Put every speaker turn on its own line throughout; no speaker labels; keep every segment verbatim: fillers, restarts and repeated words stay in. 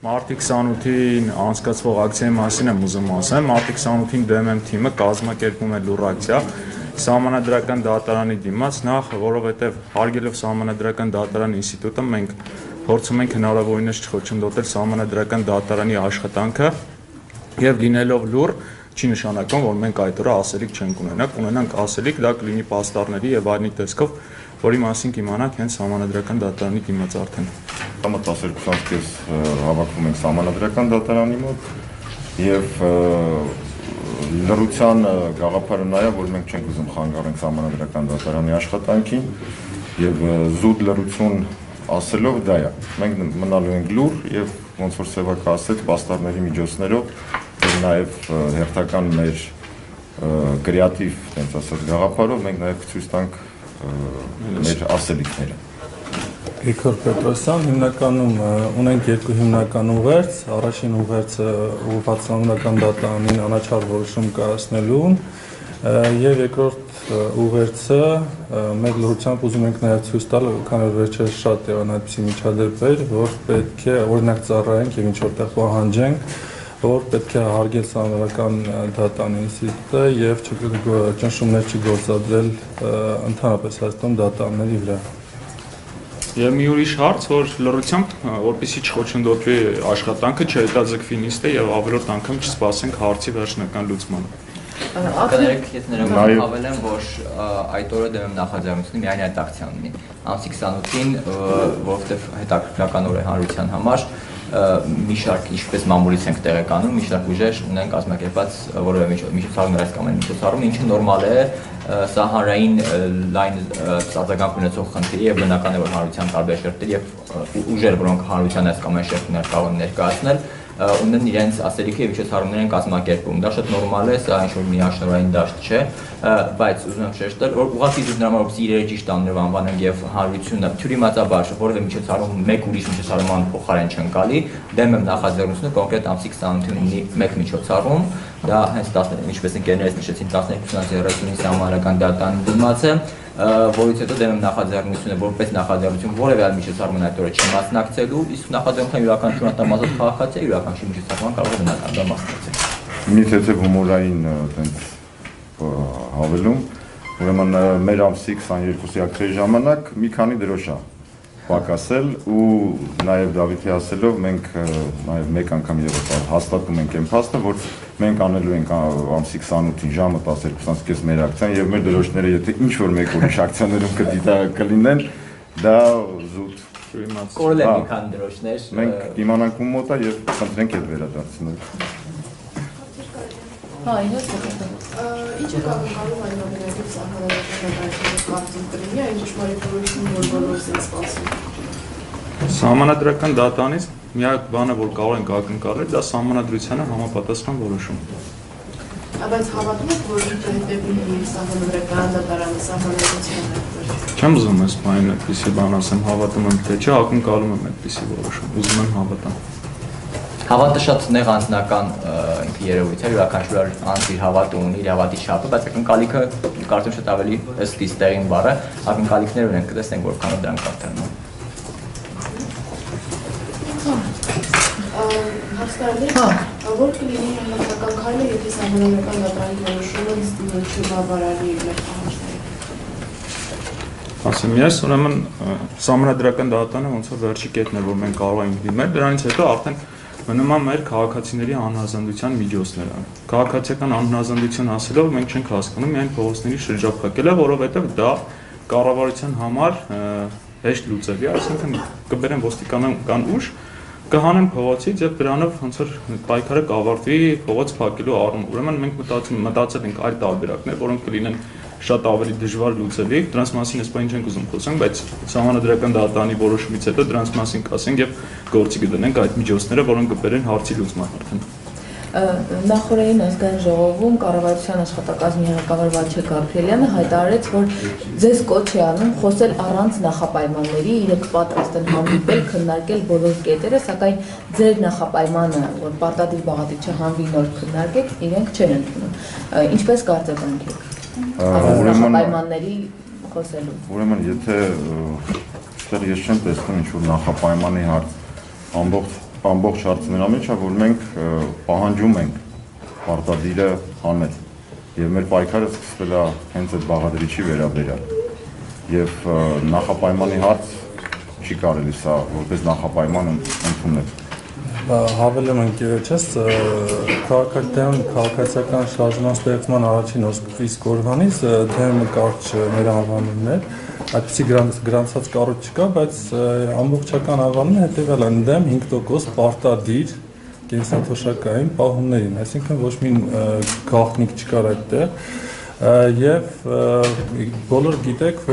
Մարտի քսանութին անցկացվող ակցիայի մասին եմ ուզում ասեմ, մարտի քսանութին դեմ եմ թիմը կազմակերպում է լուռ ակցիա Սահմանադրական դատարանի դիմաց, նախ որովհետև հարգելով Սահմանադրական դատարանի ինստիտուտը մենք փորձում ենք հնարավորինս չխոչընդոտել Սահմանադրական դատարանի աշխատանքը եւ լինելով լուռ չի նշանակում, որ մենք այդ օրը ասելիք չենք ունենա, կունենանք ասելիք, դա կլինի պաստառների եւ այլնի տեսքով, որի մասին կիմանանք հենց Սահմանադրական դատարանի դիմաց արդեն։
Համը տասներկու ամսից հավաքվում ենք Սահմանադրական դատարանի մոտ եւ լրության գաղափարը նա է, որ մենք չենք ուզում խանգարենք Սահմանադրական դատարանի աշխատանքին եւ զուտ լրություն ասելով դա է։ Մենք մնալու ենք լուռ եւ ոնց որ Սևակը ասեց, պաստառների միջոցներով նաեւ հերթական մեր կրեատիվ, տենց ասած, գաղափարով մենք նաեւ ցույց տանք մեր ասելիքները։
Իգոր Պետրոսյան, հիմնականում ունենք երկու հիմնական ուղերձ, առաջին ուղերձը ուղղված Սահմանադրական դատարանին անաչառ որոշում կայացնելուն եւ երկրորդ ուղերձը մեր լրությամբ ուզում ենք նաեւ ցույց տալ, քանի որ վերջերս շատ եղան այդպիսի միջադեպեր, որ պետք է օրինակ ծառայենք եւ ինչ որտեղ պահանջենք, որ պետք է հարգել Սահմանադրական դատարանի ինստիտուտը եւ ճնշումներ չգործադրել ընդհանրապես Հայաստան դատարանների վրա։
Եվ մի ուրիշ հարց, որ լրությամբ, որպեսզի չխոչընդոտվի աշխատանքը, չհետաձգվի նիստը եւ ավելորդ անգամ չսպասենք հարցի վերջնական լուծմանը։
Կներեք, ես ներողություն հավելեմ, որ այդ օրը դեմ եմ նախաձեռնությունը միայն այդ ակցիան ունի։ Ամսի քսանութին, որովհետեւ հետաքրքրական օր է հանրության համար, մի շարք ինչպես մամուլից ենք տեղեկանում, մի շարք ուժեր ունեն կազմակերպած որևէ միջոցառումներ այս կամ այն միջոցառում, ինչը նորմալ է, սա հանրային լայն արձագանք ունեցող խնդիր է եւ բնական է, որ հանրության տարբեր շերտեր եւ ուժեր, որոնք հանրության այս կամ այն շերտներ կարող են ներկայացնել, ունեն իրենց ասելիքը եւ միջոցառումներ են կազմակերպում։ Դա շատ նորմալ է, սա ինչ-որ միաշնորհային դաշտ չէ, բայց ուզում եմ շեշտել, որ ուղղակի դու նրա որ իրերը ճիշտ անունով անվանենք եւ հանրությունը թյուրիմացաբար որևէ միջոցառում մեկ ուրիշ միջոցառման փոխարեն չեն գալի, դեմ եմ նախաձեռնությունը կոնկրետ ամսի քսանութին մեկ միջոցառում, դա հենց ինչպես ընկերներս նշեցին տասներկու զերոյին Սահմանադրական դատարանի դիմաց է, որից հետո դեմ եմ նախաձեռնությունը որպես նախաձեռնություն որևէ այլ միջոցառման այդ օրը չմասնակցելու, իսկ նախաձեռնության յուրաքանչյուր անդամազոտ քաղաքացի յուրաքանչյուր միջոցառման կարող է բնական դա մասնակցել։
Մի թեթև հումորային տենց հավելում, ուրեմն մեր ամսի քսաներկուսի ակցիայի ժամանակ մի քանի դրոշ է պակասել ու նաև Դավիթի ասելով մենք նաև մեկ անգամ եւս հաստատում ենք այն փաստը, որ մենք անելու ենք ամսի քսանութին ժամը տասներկուսից մեր ակցիան եւ մեր դրոշները եթե ինչ որ մեկ ուրիշ ակցիաներում կդիտա կլինեն, դա զուտ
կորել են մի քանի դրոշներ։
Մենք կիմանանք ում մոտ է եւ կխնդրենք այդ վերադարձնել։
Հա, ինձ ինչ է կապակցում այն նորմալիվ Սահմանադրական դատարանի կարծիք կլինի, այն ճշմարիտ որոշում որ բոլորս են սպասում։
Սահմանադրական դատարանից միակ բանը, որ կարող ենք ակնկալել, դա սահմանադրությանը համապատասխան որոշում։
Բայց հավատում եք, որ հետևի Սահմանադրական դատարանի սահմանադրությանը։
Չեմ ուզում ես այն այդպիսի բան ասեմ, հավատում եմ թե չէ, ակնկալում եմ այդպիսի որոշում, ուզում եմ հավատամ։
Հավատը շատ նեղ անձնական ինքը երևույթ է, յուրաքանչյուր անձ իր հավատը ունի, իր հավատի չափը, բայց ակնկալիքը կարծում շատ ավելի ըստ իս տեղին բառը, ակնկալիքներ ունենք, կտեսնենք որքանով դրանք արդեն։
Հասկանալի, որ կլինի համապատասխան քայլը, եթե Սահմանադրական դատարանի որոշումը չբավարարի մեր պահանջներին։
Ասեմ ես, ուրեմն Սահմանադրական դատարանը ոնց որ վերջի կետն է, որ մենք կարող ենք դիմել, դրանից հետո արդեն մնում է մեր քաղաքացիների անհնազանդության միջոցները։ Քաղաքացիական անհնազանդություն ասելով մենք չենք հասկանում միայն փողոցների շրջափակելը, որովհետև դա կառավարության համար հեշտ լուծելի է, այսինքն կբերեն ոստիկանական ուժ, կհանեն փողոցից եւ դրանով ոնց որ պայքարը կավարտվի փողոց փակելու առումով։ Ուրեմն մենք մտածում մտածել ենք այլ տարբերակներ, որոնք կլինեն շատ ավելի դժվար լուծելի, դրանց մասին ես բան չենք ուզում խոսենք, բայց Սահմանադրական դատարանի որոշումից հետո դրանց մասին կասենք եւ գործի կդնենք այդ միջոցները, որոնք կբերեն հարցի լուծման արդեն։
Նախորդին ազգային ժողովում կառավարության աշխատակազմի ղեկավար Վաչե Գաբրիելյանը հայտարարեց, որ ձեզ կոչ է անում խոսել առանց նախապայմանների, իրենք պատրաստ են հանդիպել, քննարկել բոլոր կետերը, սակայն ձեր նախապայմանը, որ պարտադիր բաղադրիչը հանվի նոր քննարկեք, իրենք չեն ընդունում։ Ինչպես կարծեքանք եք նախապայմանների խոսելու։
Ուրեմն եթե այստեղ ես չեմ տեսնում ինչ որ նախապայմանի հարց ամբողջ ամբողջ հարցը նրա մեջ է, որ մենք պահանջում ենք պարտադիրը հանել եւ մեր պայքարը սկսվել է հենց այդ բաղադրիչի վերաբերյալ եւ նախապայմանի հարց չի կարելի սա որպես նախապայման ընդունել
Հավելում ենք եւս քաղաքական քաղաքացիական շարժման ստեղծման առաջին իսկ օրվանից դեմ կարճ մեր անվանումներ այդպիսի գրանցած կառույց չկա, բայց ամբողջական անվանումը հետեւյալն է դեմ հինգ տոկոս պարտադիր կենսաթոշակային պահումներին, այսինքն ոչ մի գաղտնիք չկար այդտեղ եւ բոլոր գիտեք,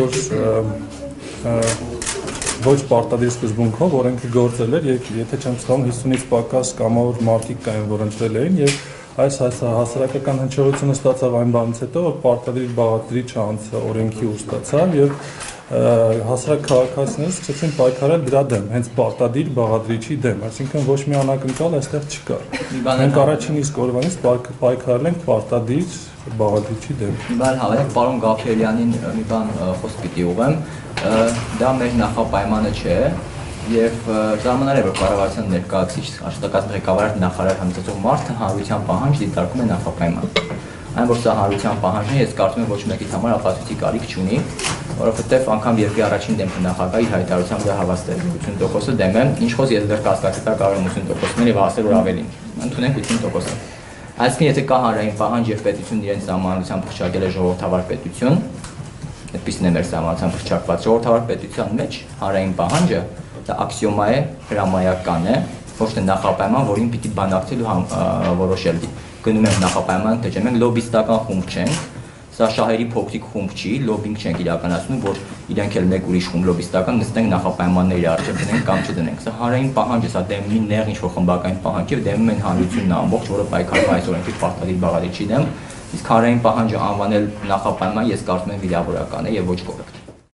որ ոչ պարտադիր սկզբունքով օրենքը գործել էր, եթե չեմ սխալվում հիսունից պակաս կամավոր մարդիկ կային, որ ընտրել էին եւ այս հասարակական հնչողությունը ստացավ այն բանից հետո, որ պարտադիր բաղադրիչ անցը օրենքի ուժ ստացավ եւ հասարակ քաղաքացիները սկսեցին պայքարել դրա դեմ, հենց պարտադիր բաղադրիչի դեմ, այսինքն ոչ մի անակնկալ այստեղ չկար։ Մենք առաջին իսկ օրվանից պայքարել ենք պարտադիր բաղադրիչի դեմ։
Մի բան հավելեք, պարոն Գաբրիելյանին մի բան խոսք պիտի ուղղեմ, դա մեր նախապայմանը չէ եւ ժամանակ է որ կառավարության ներկայացուցիչ աշխատակազմի ղեկավար նախարար համեցող մարդը հանրության պահանջ դիտարկում է նախապայման։ Այն որ սա հանրության պահանջն է, ես կարծում եմ ոչ մեկից համար ապացույցի կարիք չունի, որովհետեւ անգամ երկրի առաջին դեմքը նախագահի հայտարարությամբ դա հավաստել ութուն տոկոսը դեմ է, ինչ խոս ես դեռ կասկածի կարող եմ ութուն տոկոսներ եւ ասել որ ավելին։ Ընդունենք ութուն տոկոսը։ Այսինքն եթե կա հանրային պահանջ եւ պետությունն իրենց սահմանությամբ փրկել է ժողովրդավար պետություն, այդպիսին է մեր սահմանությամբ փրկված ժողովրդավար պետության մեջ հանրային պահանջը դա աքսիոմա է, հրամայական է, ոչ թե նախապայման, որին պիտի բանակցել ու որոշել։ Գնում ենք նախապայման, թե չէ, մենք լոբիստական խումբ չենք, սա շահերի փոքրիկ խումբ չի, լոբինգ չենք իրականացնում, որ իրենք էլ մեկ ուրիշ խումբ լոբիստական նստենք նախապայմանների առջև դնենք կամ չդնենք։ Սա հանրային պահանջ է, սա դեմ մի նեղ ինչ-որ խմբակային պահանջ է, դեմում են հանրությունն ամբողջ, որը պայքարում այս օրենքի պարտադիր բաղադրիչի դեմ, իսկ հանրային պահանջը անվանել նախապայման ես կարծում եմ վիրավորական է եւ ոչ կոռեկտ։